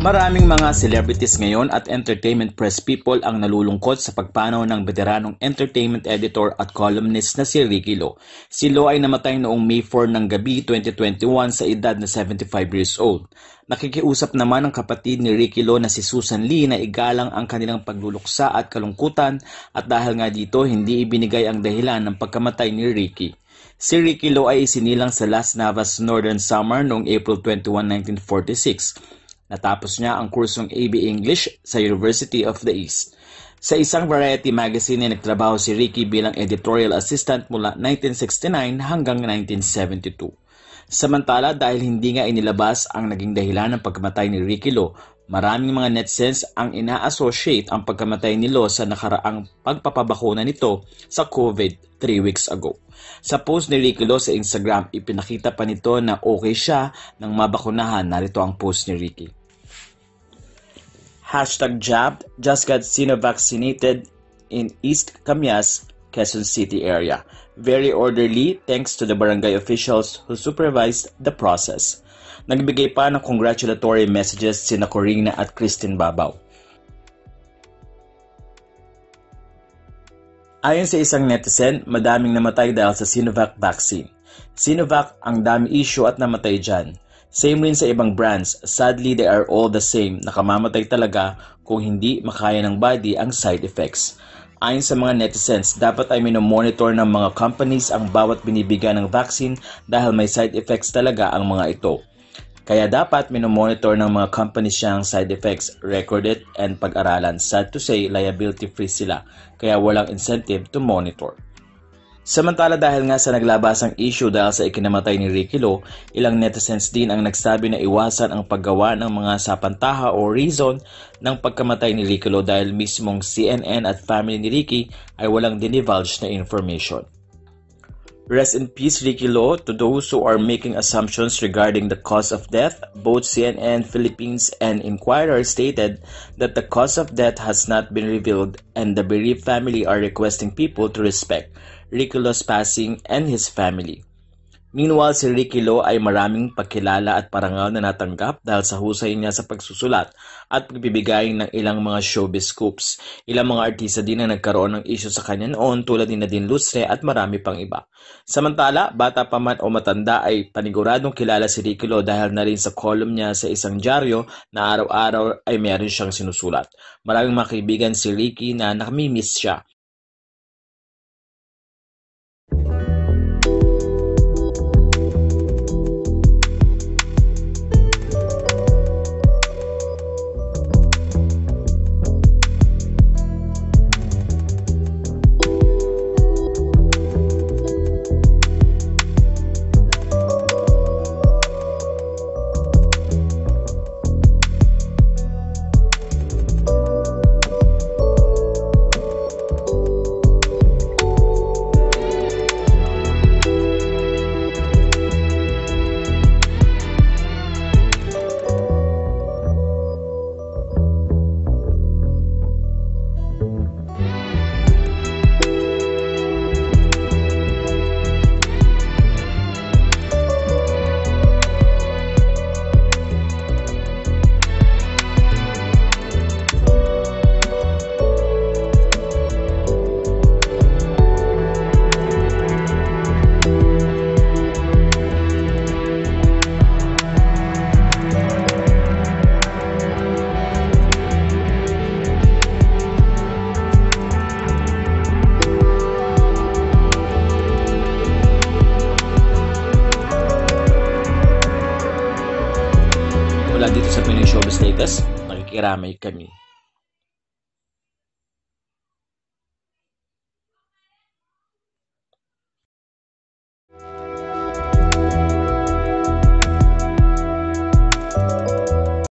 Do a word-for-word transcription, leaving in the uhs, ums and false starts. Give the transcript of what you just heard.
Maraming mga celebrities ngayon at entertainment press people ang nalulungkot sa pagpanaw ng veteranong entertainment editor at columnist na si Ricky Lo. Si Lo ay namatay noong May four ng gabi twenty twenty-one sa edad na seventy-five years old. Nakikiusap naman ang kapatid ni Ricky Lo na si Susan Lee na igalang ang kanilang pagluluksa at kalungkutan at dahil nga dito hindi ibinigay ang dahilan ng pagkamatay ni Ricky. Si Ricky Lo ay isinilang sa Las Navas, Northern Samar noong April twenty-first, nineteen forty-six. Natapos niya ang kursong A B English sa University of the East. Sa isang variety magazine ay nagtrabaho si Ricky bilang editorial assistant mula nineteen sixty-nine hanggang nineteen seventy-two. Samantala, dahil hindi nga inilabas ang naging dahilan ng pagkamatay ni Ricky Lo, maraming mga netizens ang ina-associate ang pagkamatay ni Lo sa nakaraang pagpapabakuna nito sa COVID three weeks ago. Sa post ni Ricky Lo sa Instagram, ipinakita pa nito na okay siya nang mabakunahan. Narito ang post ni Ricky. Hashtag jabbed, just got sino-vaccinated in East Camias, Quezon City area. Very orderly thanks to the barangay officials who supervised the process. Nagbigay pa ng congratulatory messages sina Corina at Christine Babaw. Ayon sa isang netizen, madaming namatay dahil sa Sinovac vaccine. Sinovac ang dami issue at namatay dyan. Same rin sa ibang brands, sadly they are all the same, nakamamatay talaga kung hindi makaya ng body ang side effects. Ayon sa mga netizens, dapat ay minomonitor ng mga companies ang bawat binibigyan ng vaccine dahil may side effects talaga ang mga ito. Kaya dapat minomonitor ng mga companies siyang side effects, recorded and pag-aralan. Sad to say, liability free sila, kaya walang incentive to monitor. Samantala dahil nga sa naglabasang issue dahil sa ikinamatay ni Ricky Lo, ilang netizens din ang nagsabi na iwasan ang paggawa ng mga sapantaha o reason ng pagkamatay ni Ricky Lo dahil mismong C N N at family ni Ricky ay walang dinivulge na information. Rest in peace, Ricky Lo. To those who are making assumptions regarding the cause of death, both C N N Philippines and Inquirer stated that the cause of death has not been revealed and the bereaved family are requesting people to respect Ricky Lo's passing and his family. Meanwhile, si Ricky Lo ay maraming pagkilala at parangal na natanggap dahil sa husay niya sa pagsusulat at pagbibigay ng ilang mga showbiz scoops. Ilang mga artista din ang nagkaroon ng issue sa kanya noon tulad ni Nadine Lustre at marami pang iba. Samantala, bata pa man o matanda ay paniguradong kilala si Ricky Lo dahil na rin sa column niya sa isang dyaryo na araw-araw ay meron siyang sinusulat. Maraming mga kaibigan si Ricky na nakami-miss siya. Mula dito sa Pinoy Showbiz Latest, nakikiramay kami.